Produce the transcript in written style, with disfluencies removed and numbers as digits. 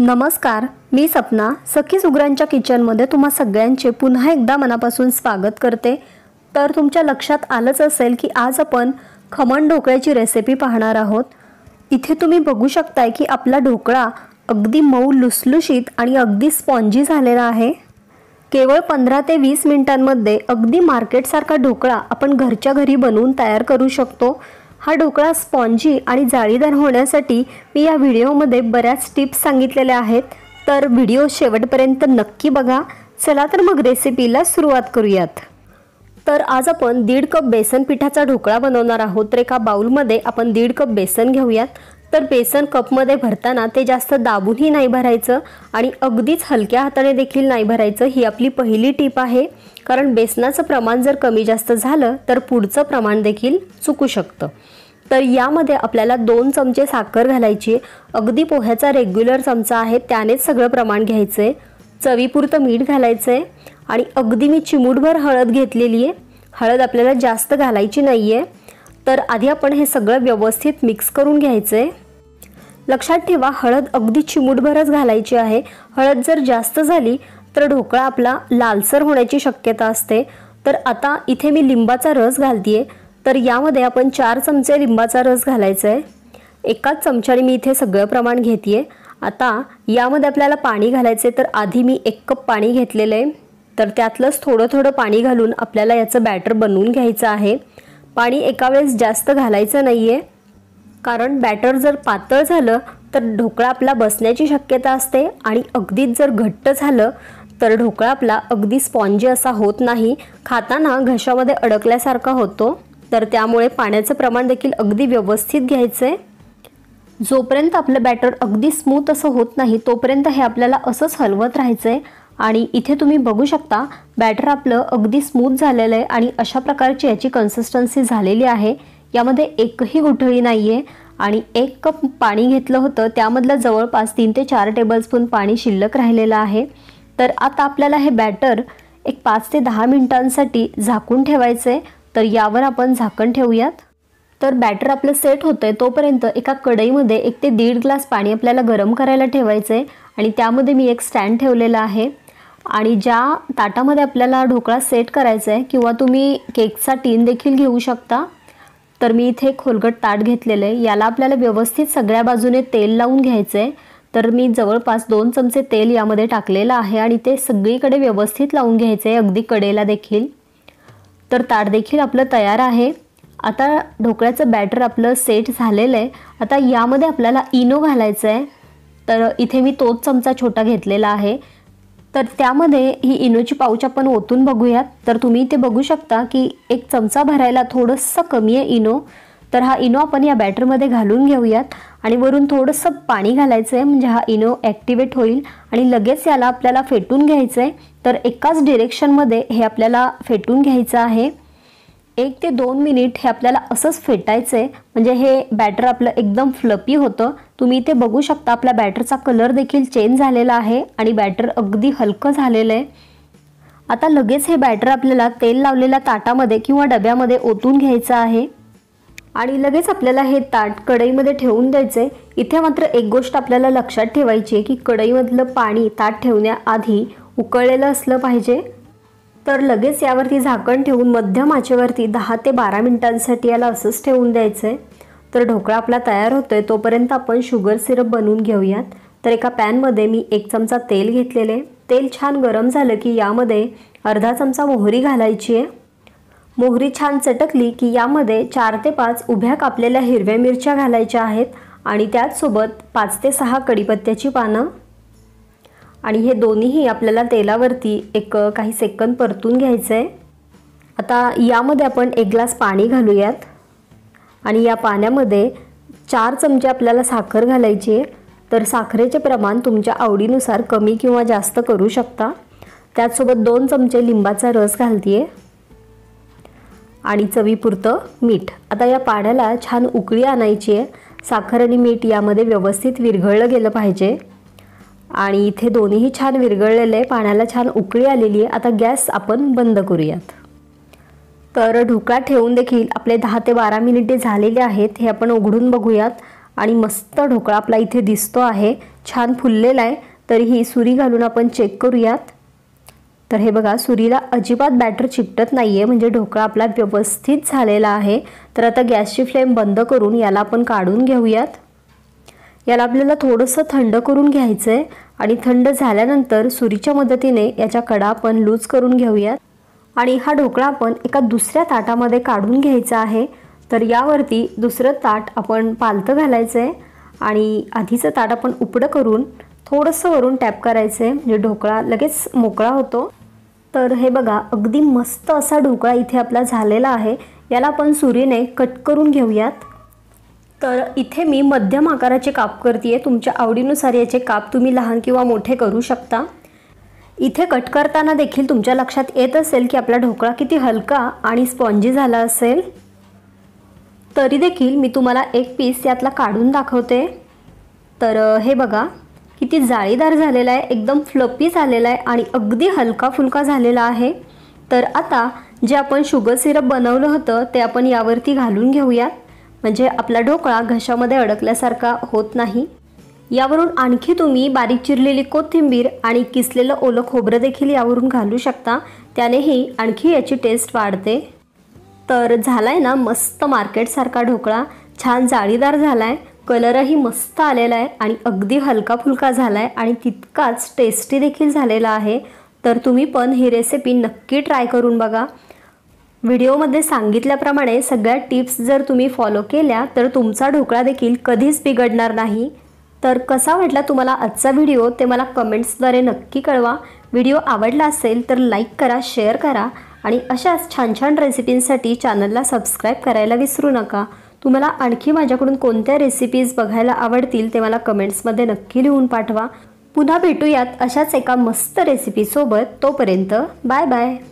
नमस्कार, मी सपना सखी सुगरांच्या किचनमध्ये तुम्हा सगळ्यांचे पुन्हा एकदा मनापासून स्वागत करते। तर तुमच्या लक्षात आलंच असेल की आज आपण खमण ढोकळ्याची रेसिपी पाहणार आहोत। इथे तुम्ही बघू शकताय की आपला ढोकळा अगदी मऊ लुसलुशीत आणि अगदी स्पॉन्जी झालेला आहे। केवळ 15 ते 20 मिनिटांमध्ये अगदी मार्केटसारखा ढोकळा आपण घरच्या घरी बनवून तयार करू शकतो। हा ढोकळा स्पॉन्जी आणि जाळीदार होण्यासाठी मी या व्हिडिओमध्ये बऱ्याच टिप्स सांगितलेल्या आहेत, तर व्हिडिओ शेवटपर्यंत नक्की बघा। चला तर मग रेसिपीला सुरुवात करूयात। तर आज आपण 1.5 कप बेसन पिठाचा ढोकळा बनवणार आहोत। तर एका बाउलमध्ये आपण 1.5 कप बेसन घेऊयात। तर बेसन कपमध्ये भरताना ते जास्त दाबूनही नाही भरायचं आणि अगदीच हलक्या हाताने देखील नाही भरायचं। ही आपली पहिली टिप आहे, कारण बेसनाचं प्रमाण जर कमी जास्त झालं तर पुढचं प्रमाण देखील चुकू शकतं। तर यामध्ये आपल्याला 2 चमचे साखर घालायची। अगदी पोह्याचा रेग्युलर चमचा आहे त्यानेच सगळं प्रमाण घ्यायचंय। चवीपुरतं मीठ घालायचंय आणि अगदी मी चिमूटभर हळद घेतलेली आहे। हळद आपल्याला जास्त घालायची नाहीये। तर आधी आपण हे सगळं व्यवस्थित मिक्स करून घ्यायचंय। लक्षात ठेवा, हळद अगदी चिमूटभरच घालायची आहे। हळद जर जास्त झाली तर ढोकळा आपला लालसर होण्याची शक्यता असते। तर आता इथे मी लिंबाचा रस घालतेय। तर यामध्ये आपण 4 चमचे लिंबाचा रस घालायचा आहे। एकाच चमच्याने मी इथे सगळं प्रमाण घेतेय। आता यामध्ये आपल्याला पाणी घालायचे। तर आधी मी 1 कप पाणी घेतलेलं आहे। तर त्यातलंच थोडं थोडं पाणी घालून आपल्याला याचं बॅटर बनवून घ्यायचं आहे। पाणी एका वेळेस जास्त घालायचं नाहीये, कारण बॅटर जर पातळ झालं तर ढोकळा आपला बसण्याची शक्यता असते आणि अगदीच जर घट्ट झालं तर ढोकळा आपला अगदी स्पॉन्जी असा होत नाही, खाताना घशामध्ये अडकल्यासारखा होतो। तर त्यामुळे पाण्याचं प्रमाण देखील अगदी व्यवस्थित घ्यायचंय। जोपर्यंत आपलं बॅटर अगदी स्मूथ असं होत नाही तोपर्यंत हे आपल्याला असंच हलवत राहायचंय। आणि इथे तुम्ही बघू शकता बॅटर आपलं अगदी स्मूथ झालेलं आहे आणि अशा प्रकारची याची कन्सिस्टन्सी झालेली आहे। यामध्ये एकही गुठळी नाहीये आणि 1 कप पाणी घेतलं होतं त्यामधलं जवळपास 3 ते 4 टेबलस्पून पाणी शिल्लक राहिलेलं आहे। तर आता आपल्याला हे बॅटर एक 5 ते 10 मिनिटांसाठी झाकून ठेवायचंय। तर यावर आपण झाकण ठेवूयात। तर बॅटर आपलं सेट होतंय तोपर्यंत एका कढईमध्ये 1 ते 1.5 ग्लास पाणी आपल्याला गरम करायला ठेवायचंय आणि त्यामध्ये मी एक स्टँड ठेवलेला आहे। आणि ज्या ताटामध्ये आपल्याला ढोकळा सेट करायचा आहे किंवा तुम्ही केकचा टीन देखील घेऊ शकता। तर मी इथे खोलगट ताट घेतलेलं आहे। याला आपल्याला व्यवस्थित सगळ्या बाजूने तेल लावून घ्यायचं आहे। तर मी जवळपास 2 चमचे तेल यामध्ये टाकलेलं आहे आणि ते सगळीकडे व्यवस्थित लावून घ्यायचं आहे, अगदी कडेला देखील। तर ताट देखील आपलं तयार आहे। आता ढोकळ्याचं बॅटर आपलं सेट झालेलं आहे। आता यामध्ये आपल्याला इनो घालायचं आहे। तर इथे मी तोच चमचा छोटा घेतलेला आहे। तर त्यामध्ये ही इनोची पाऊच आपण ओतून बघूयात। तर तुम्ही इथे बघू शकता की 1 चमचा भरायला थोडंसं कमी आहे इनो। तर हा इनो आपण या बॅटरमध्ये घालून घेऊयात आणि वरून थोडंसं पाणी घालायचं आहे, म्हणजे हा इनो ॲक्टिवेट होईल आणि लगेच याला आपल्याला फेटून घ्यायचं आहे। तर एकाच डिरेक्शनमध्ये हे आपल्याला फेटून घ्यायचं आहे। 1 ते 2 मिनिट हे आपल्याला असंच फेटायचं आहे, म्हणजे हे बॅटर आपलं एकदम फ्लपी होतं। तुम्ही इथे बघू शकता आपल्या बॅटरचा कलर देखील चेंज झालेला आहे आणि बॅटर अगदी हलकं झालेलं आहे। आता लगेच हे बॅटर आपल्याला तेल लावलेल्या ताटामध्ये किंवा डब्यामध्ये ओतून घ्यायचं आहे आणि लगेच आपल्याला हे ताट कढईमध्ये ठेवून द्यायचे। इथे मात्र एक गोष्ट आपल्याला लक्षात ठेवायची आहे की कढईमधलं पाणी ताट ठेवण्याआधी उकळलेलं असलं पाहिजे। तर लगेच यावरती झाकण ठेवून मध्यम आचेवरती 10 ते 12 मिनिटांसाठी याला असंच ठेवून द्यायचं आहे। तर ढोकळा आपला तयार होतोय तोपर्यंत आपण शुगर सिरप बनवून घेऊयात। तर एका पॅनमध्ये मी 1 चमचा तेल घेतलेले। तेल छान गरम झालं की यामध्ये अर्धा चमचा मोहरी घालायची आहे। मोहरी छान चटकली की यामध्ये 4 ते 5 उभ्या कापलेल्या हिरव्या मिरच्या घालायच्या आहेत आणि त्याचसोबत 5 ते 6 कढीपत्त्याची पानं आणि हे दोन्हीही आपल्याला तेलावरती काही सेकंद परतून घ्यायचं आहे। आता यामध्ये आपण 1 ग्लास पाणी घालूयात आणि या पाण्यामध्ये 4 चमचे आपल्याला साखर घालायची आहे। तर साखरेचे प्रमाण तुमच्या आवडीनुसार कमी किंवा जास्त करू शकता। त्याचसोबत 2 चमचे लिंबाचा रस घालतेय आणि चवीपुरतं मीठ। आता या पाण्याला छान उकळी आणायची आहे। साखर आणि मीठ यामध्ये व्यवस्थित विरघळलं गेलं पाहिजे आणि इथे दोन्हीही छान विरघळलेले आहे, पाण्याला छान उकळी आलेली आहे। आता गॅस आपण बंद करूयात। तर ढोकळा ठेवून देखील आपले 10 ते 12 मिनिटे झालेले आहेत। हे आपण उघडून बघूयात आणि मस्त ढोकळा आपला इथे दिसतो आहे। छान फुललेला आहे, तरीही सुरी घालून आपण चेक करूयात। तर हे बघा, सुरीला अजिबात बॅटर चिकटत नाही आहे, म्हणजे ढोकळा आपला व्यवस्थित झालेला आहे। तर आता गॅसची फ्लेम बंद करून याला आपण काढून घेऊयात। याला आपल्याला थोडंसं थंड करून घ्यायचं आहे आणि थंड झाल्यानंतर सुरीच्या मदतीने याच्या कडा आपण लूज करून घेऊयात आणि हा ढोकळा आपण एका दुसऱ्या ताटामध्ये काढून घ्यायचा आहे। तर यावरती दुसरं ताट आपण पालतं घालायचं आहे आणि आधीचं ताट आपण उपडं करून थोडंसं वरून टॅप करायचं आहे, म्हणजे ढोकळा लगेच मोकळा होतो। तर हे बघा, अगदी मस्त असा ढोकळा इथे आपला झालेला आहे। याला आपण सुरीने कट करून घेऊयात। तर इथे मी मध्यम आकाराचे काप करते, तुमच्या आवडीनुसार याचे काप तुम्ही लहान किंवा मोठे करू शकता। इथे कट करताना देखील तुमच्या लक्षात येत असेल की आपला ढोकळा किती हलका आणि स्पॉन्जी झाला असेल। तरी देखील मी तुम्हाला एक पीस यातला काढून दाखवते। तर हे बघा, किती जाळीदार झालेला आहे, एकदम फ्लफी झालेला आहे आणि अगदी हलका फुलका झालेला आहे। तर आता जे आपण शुगर सिरप बनवलं होतं ते आपण यावरती घालून घेऊयात, म्हणजे आपला ढोकळा घशामध्ये अडकल्यासारखा होत नाही। यावरून आणखी तुम्ही बारीक चिरलेली कोथिंबीर आणि किसलेलं ओलं खोबरं देखील यावरून घालू शकता, त्यानेही आणखी याची टेस्ट वाढते। तर झालाय ना मस्त मार्केटसारखा ढोकळा, छान जाळीदार झालाय, कलरही मस्त आलेला आहे आणि अगदी हलका फुलका झालाय आणि तितकाच टेस्टी देखील झालेला आहे। तर तुम्ही पण ही रेसिपी नक्की ट्राय करून बघा। व्हिडिओमध्ये सांगितल्याप्रमाणे सगळ्या टिप्स जर तुम्ही फॉलो केल्या तर तुमचा ढोकळा देखील कधीच बिघडणार नाही। तर कसा वाटला तुम्हाला आजचा व्हिडिओ ते मला कमेंट्सद्वारे नक्की कळवा। व्हिडिओ आवडला असेल तर लाईक करा, शेअर करा आणि अशाच छान छान रेसिपींसाठी चॅनलला सबस्क्राईब करायला विसरू नका। तुम्हाला आणखी माझ्याकडून कोणत्या रेसिपीज बघायला आवडतील ते मला कमेंट्समध्ये नक्की लिहून पाठवा। पुन्हा भेटूयात अशाच एका मस्त रेसिपीसोबत। तोपर्यंत बाय बाय।